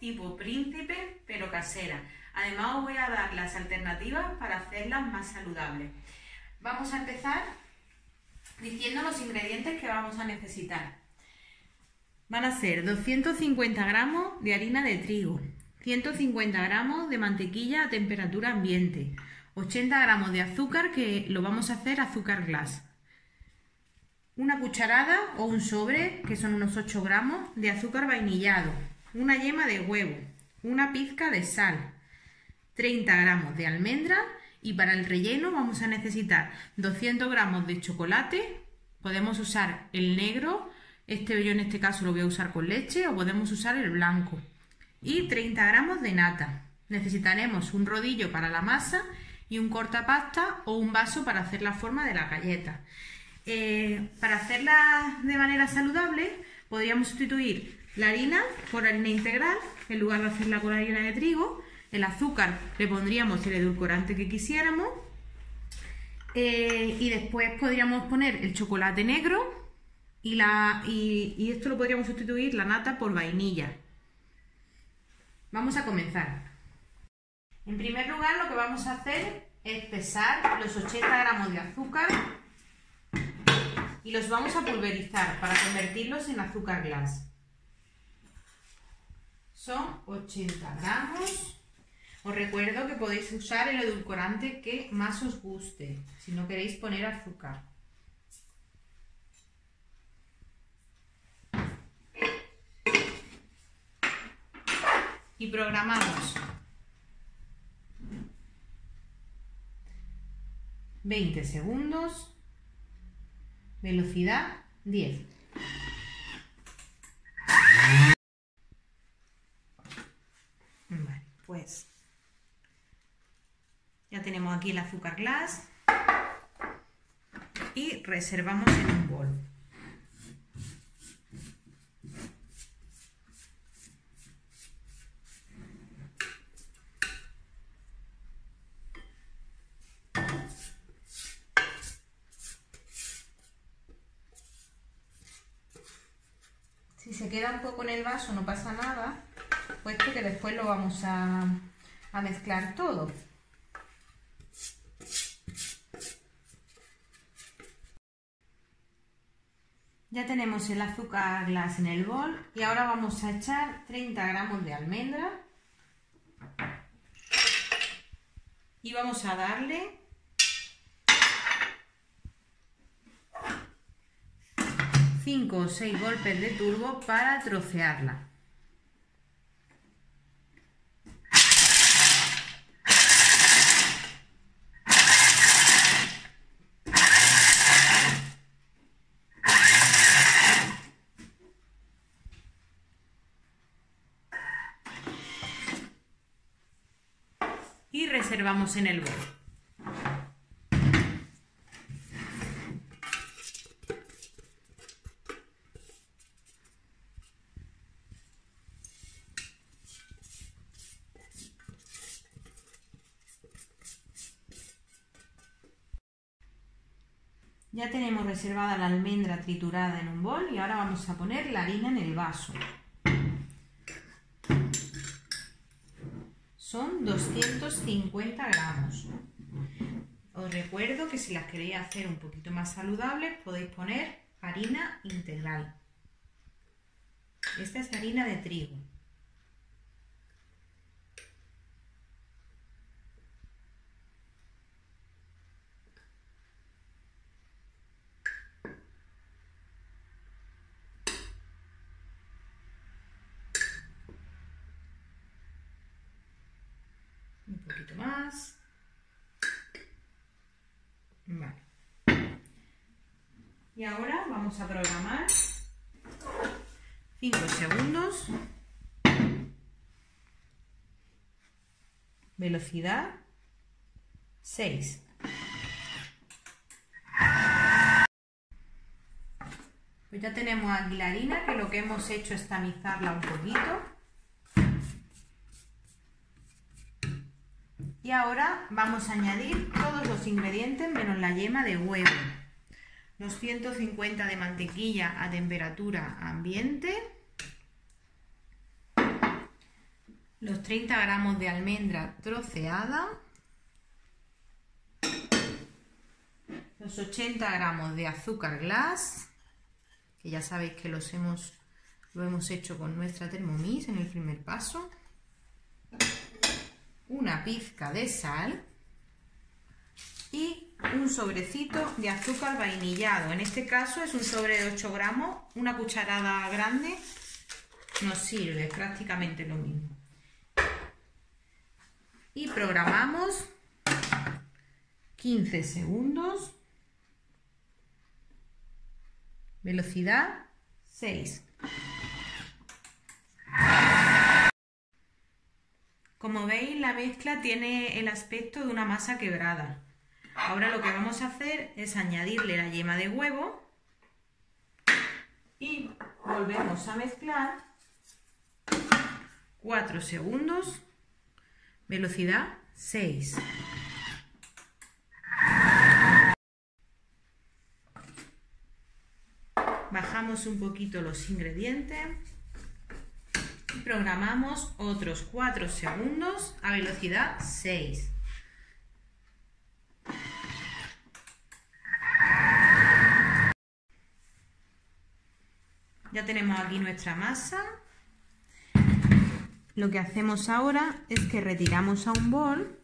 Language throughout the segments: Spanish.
tipo príncipe, pero casera. Además os voy a dar las alternativas para hacerlas más saludables. Vamos a empezar diciendo los ingredientes que vamos a necesitar. Van a ser 250 gramos de harina de trigo, 150 gramos de mantequilla a temperatura ambiente, 80 gramos de azúcar, que lo vamos a hacer azúcar glass, una cucharada o un sobre, que son unos 8 gramos, de azúcar vainillado, una yema de huevo, una pizca de sal, 30 gramos de almendra y para el relleno vamos a necesitar 200 gramos de chocolate. Podemos usar el negro, yo en este caso lo voy a usar con leche, o podemos usar el blanco, y 30 gramos de nata. Necesitaremos un rodillo para la masa y un cortapasta o un vaso para hacer la forma de la galleta. Para hacerla de manera saludable podríamos sustituir la harina por harina integral en lugar de hacerla con harina de trigo. El azúcar le pondríamos el edulcorante que quisiéramos, y después podríamos poner el chocolate negro y esto lo podríamos sustituir, la nata, por vainilla. Vamos a comenzar. En primer lugar, lo que vamos a hacer es pesar los 80 gramos de azúcar y los vamos a pulverizar para convertirlos en azúcar glass. Son 80 gramos. Os recuerdo que podéis usar el edulcorante que más os guste, si no queréis poner azúcar. Y programamos 20 segundos, velocidad 10. Vale, pues ya tenemos aquí el azúcar glass y reservamos en un bol. Si se queda un poco en el vaso no pasa nada, puesto que después lo vamos a mezclar todo. Ya tenemos el azúcar glass en el bol y ahora vamos a echar 30 gramos de almendra y vamos a darle 5 o 6 golpes de turbo para trocearla. Y reservamos en el bol. Ya tenemos reservada la almendra triturada en un bol y ahora vamos a poner la harina en el vaso. Son 250 gramos. Os recuerdo que si las queréis hacer un poquito más saludables podéis poner harina integral. Esta es harina de trigo. Un poquito más. Vale. Y ahora vamos a programar 5 segundos. Velocidad 6. Pues ya tenemos aquí la harina, que lo que hemos hecho es tamizarla un poquito. Y ahora vamos a añadir todos los ingredientes menos la yema de huevo. Los 150 de mantequilla a temperatura ambiente. los 30 gramos de almendra troceada, los 80 gramos de azúcar glass, que ya sabéis que lo hemos hecho con nuestra Thermomix en el primer paso, una pizca de sal y un sobrecito de azúcar vainillado. En este caso es un sobre de 8 gramos, una cucharada grande nos sirve, prácticamente lo mismo. Y programamos 15 segundos, velocidad 6. Como veis, la mezcla tiene el aspecto de una masa quebrada. Ahora lo que vamos a hacer es añadirle la yema de huevo y volvemos a mezclar 4 segundos, velocidad 6. Bajamos un poquito los ingredientes y programamos otros 4 segundos a velocidad 6. Ya tenemos aquí nuestra masa. Lo que hacemos ahora es que retiramos a un bol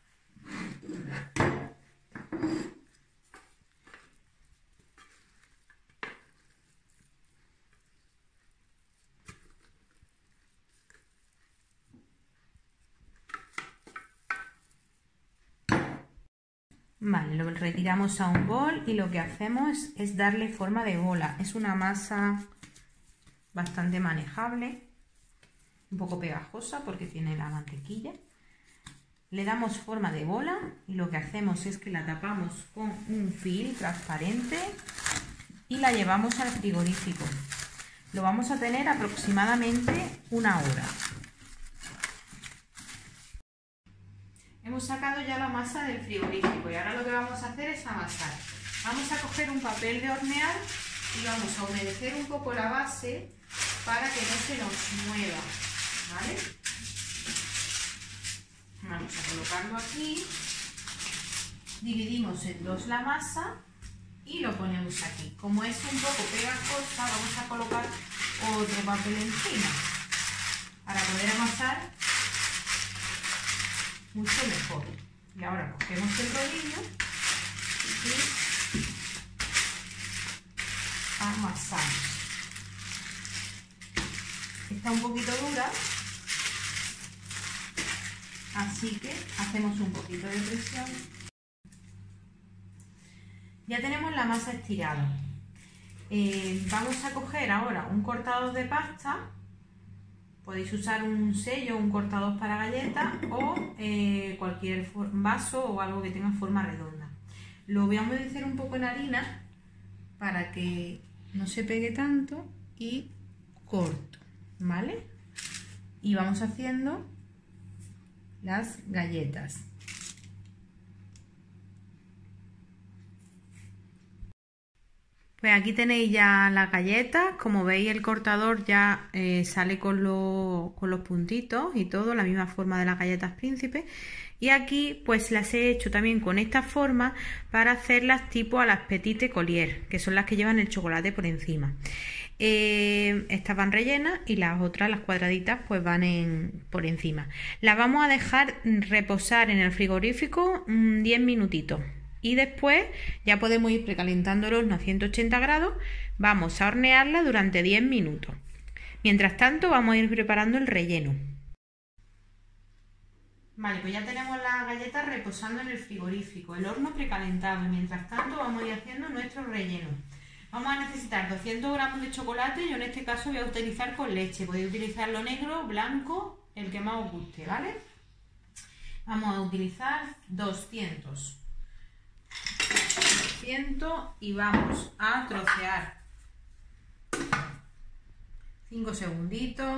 Vale, lo retiramos a un bol y lo que hacemos es darle forma de bola. Es una masa bastante manejable, un poco pegajosa porque tiene la mantequilla. Le damos forma de bola y lo que hacemos es que la tapamos con un film transparente y la llevamos al frigorífico. Lo vamos a tener aproximadamente 1 hora. Hemos sacado ya la masa del frigorífico y ahora lo que vamos a hacer es amasar. Vamos a coger un papel de hornear y vamos a humedecer un poco la base para que no se nos mueva, ¿vale? Vamos a colocarlo aquí, dividimos en 2 la masa y lo ponemos aquí. Como es un poco pegajosa, vamos a colocar otro papel encima para poder amasar mucho mejor. Y ahora cogemos el rodillo y amasamos. Está un poquito dura, así que hacemos un poquito de presión. Ya tenemos la masa estirada. Vamos a coger ahora un cortador de pasta. Podéis usar un sello, un cortador para galletas o cualquier vaso o algo que tenga forma redonda. Lo voy a humedecer un poco en harina para que no se pegue tanto y corto, ¿vale? Y vamos haciendo las galletas. Pues aquí tenéis ya las galletas. Como veis, el cortador ya sale con los puntitos y todo, la misma forma de las galletas Príncipe. Y aquí pues las he hecho también con esta forma para hacerlas tipo a las Petit Collier, que son las que llevan el chocolate por encima. Estas van rellenas y las otras, las cuadraditas, pues van por encima. Las vamos a dejar reposar en el frigorífico 10 minutitos. Y después ya podemos ir precalentando el horno a 180 grados. Vamos a hornearla durante 10 minutos. Mientras tanto vamos a ir preparando el relleno. Vale, pues ya tenemos las galletas reposando en el frigorífico, el horno precalentado. Y mientras tanto vamos a ir haciendo nuestro relleno. Vamos a necesitar 200 gramos de chocolate. Yo en este caso voy a utilizar con leche. Podéis utilizarlo negro, blanco, el que más os guste, ¿vale? Vamos a utilizar 200 y vamos a trocear 5 segunditos,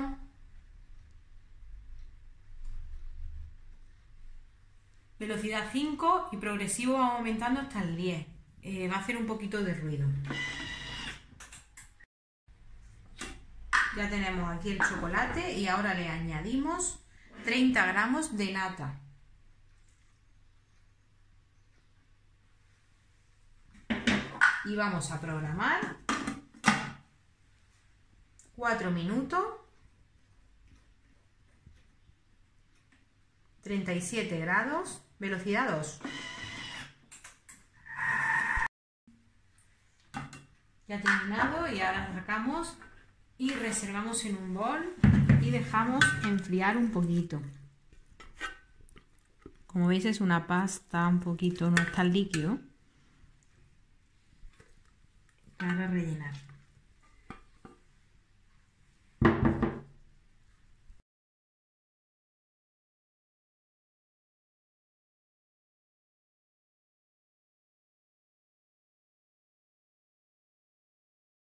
velocidad 5 y progresivo vamos aumentando hasta el 10. Va a hacer un poquito de ruido. Ya tenemos aquí el chocolate y ahora le añadimos 30 gramos de nata. Y vamos a programar 4 minutos, 37 grados, velocidad 2. Ya terminado y ahora sacamos y reservamos en un bol y dejamos enfriar un poquito. Como veis es una pasta un poquito, no está líquido, para rellenar.